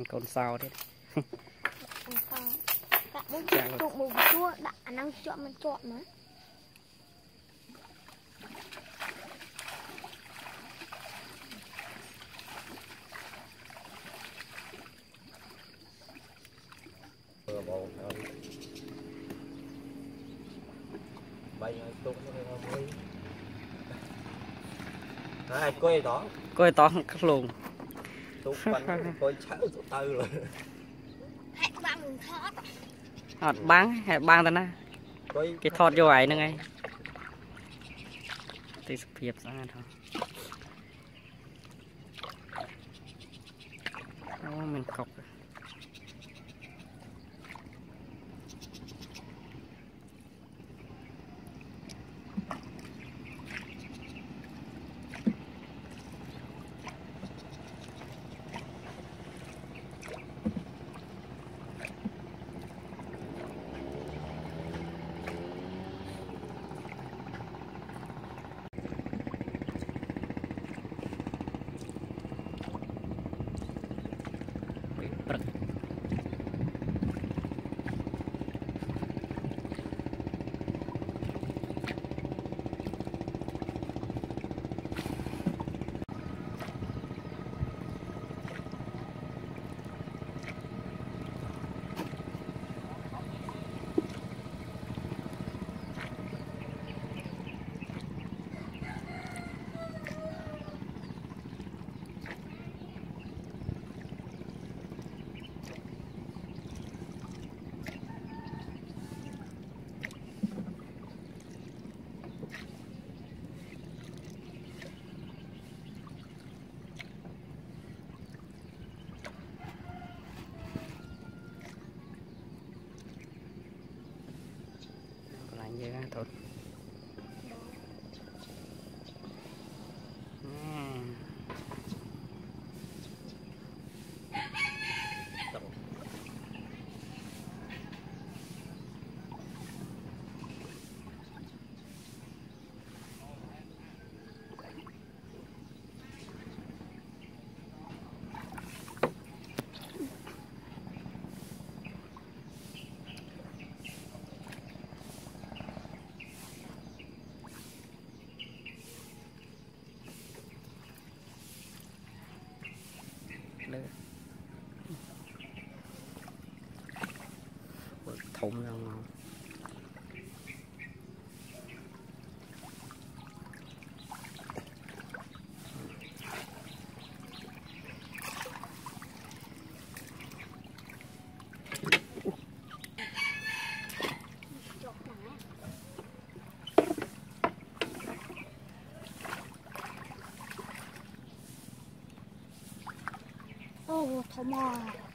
con sao thế. Cả bốn chục một chua đã năng chọn mình chọn nữa. Coi to cắt luôn. Coi cháu tụi tư rồi. Hãy băng mình thoát. Hạt bán ta na. Cái thọt vô ấy nữa ngay. Tí sụp hiệp ra thôi. Đó mình cọc rồi. Vậy đó thôi. Thùng ra ngon. Ô, thơm mò.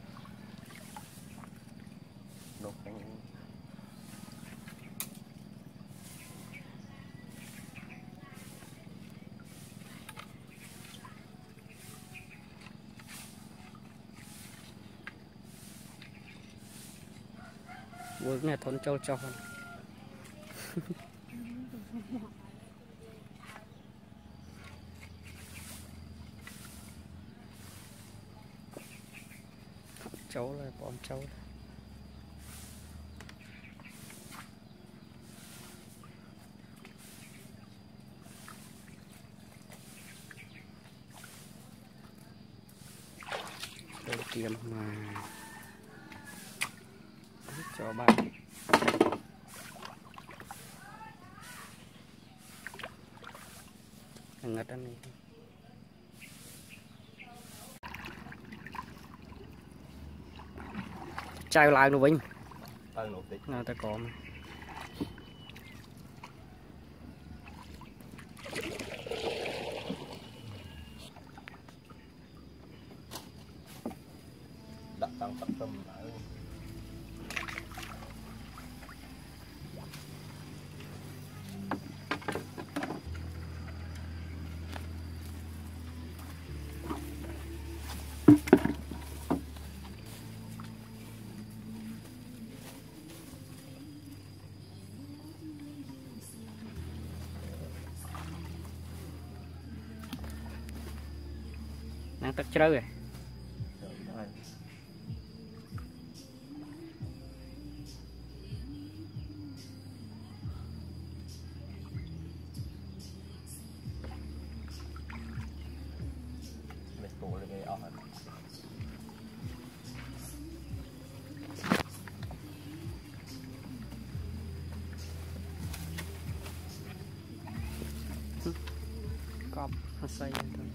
Vừa này thôn châu châu. Châu là bọn châu. Đầu tiên mà cho bạn ngất anh này. Chào lại luôn Vinh. Nào ta có mà. Đặt tăng tập trung lại. Năng tắc trâu rồi. cọp nó xây thôi.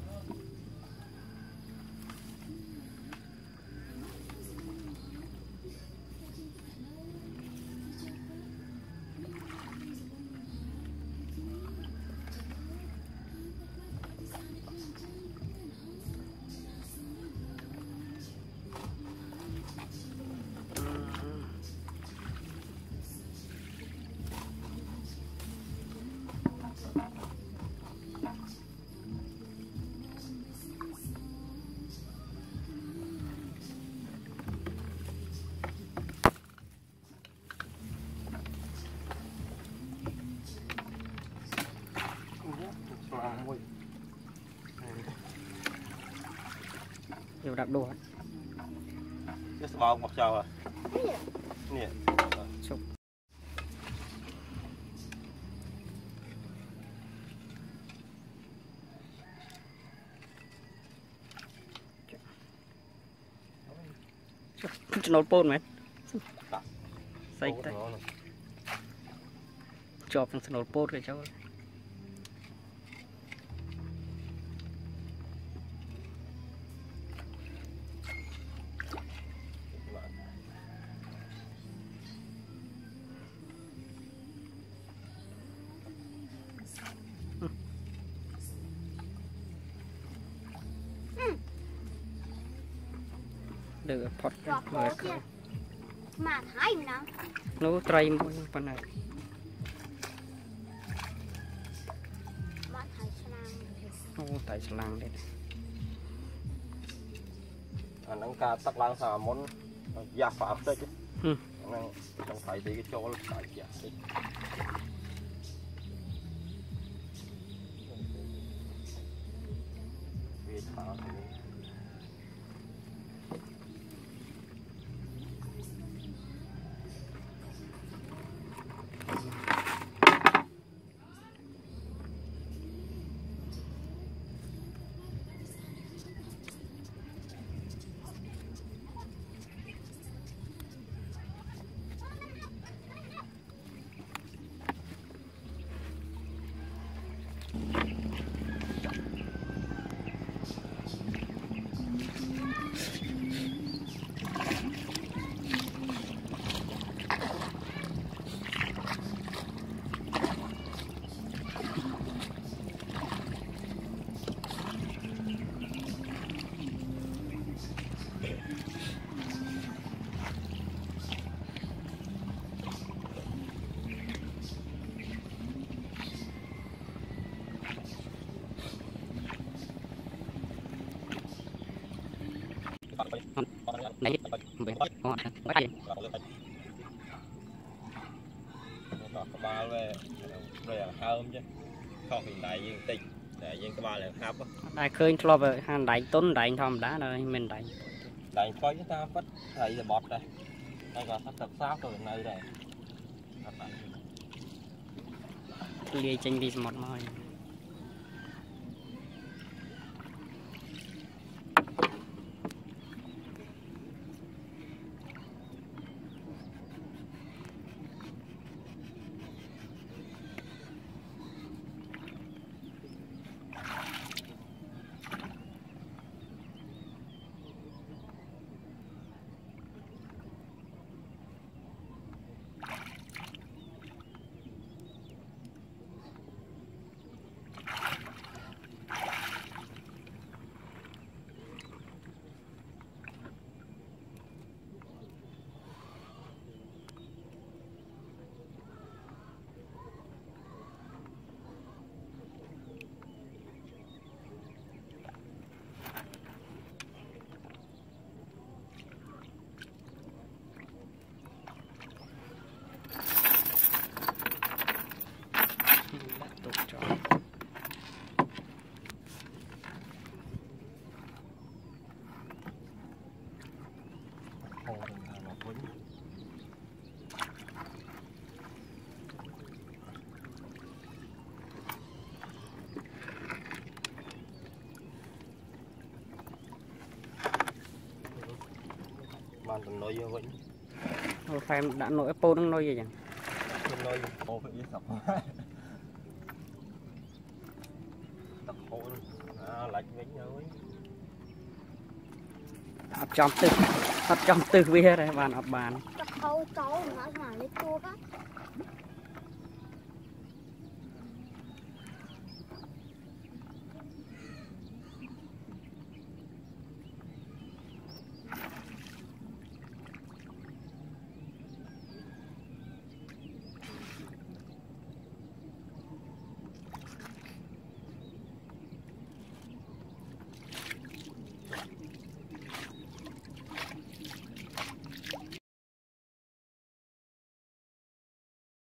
Nhiều đặt đồ cái bao mặc trâu à nè chụp nó pôn mày xây tay chụp thằng nó pôn rồi cháu được phật mà thái mình nào nó tray một phần này mà thái sang tại slang đấy nắng ca tắc lang xà món già phạm đấy chứ năng trong phải thì cái chỗ phải già đi vì thả này ba về rồi hơn chứ không hiện đại dương tịch để dương cái ba là hấp đại khơi lo về hàng đại tốn đại thòm đá rồi mình đại đại coi chúng ta phát thầy là bọt đây đây còn phát tập sao từ nơi đây lia chanh đi một môi màn tầm nồi vô vậy phải đã nổi Ep01 nó nồi gì chẳng nồi ô phải biết sập tắc hố lạch vĩnh rồi hạt trong từ bia đây bàn hạt bàn Chọc khâu cháu nó mà lấy chua á